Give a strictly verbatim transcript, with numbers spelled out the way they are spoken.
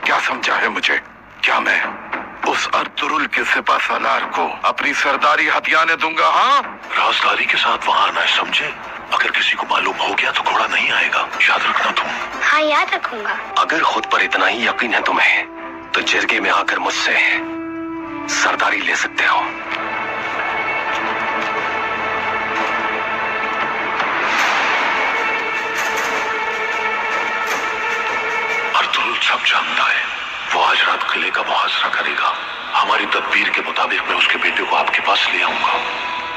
क्या समझा है मुझे? क्या मैं उस अर्तुरुल के सिपा सालार को अपनी सरदारी हथियाने दूंगा? हाँ, राजदारी के साथ वहां आना है, समझे? अगर किसी को मालूम हो गया तो घोड़ा नहीं आएगा, याद रखना तुम। हाँ, याद रखूंगा। अगर खुद पर इतना ही यकीन है तुम्हें, तो जिरगे में आकर मुझसे सरदारी ले सकते हो। अर्तुरुल सब जानता है। वो आज रात किले का मुहासरा करेगा। हमारी तदबीर के मुताबिक मैं उसके बेटे को आपके पास ले आऊंगा।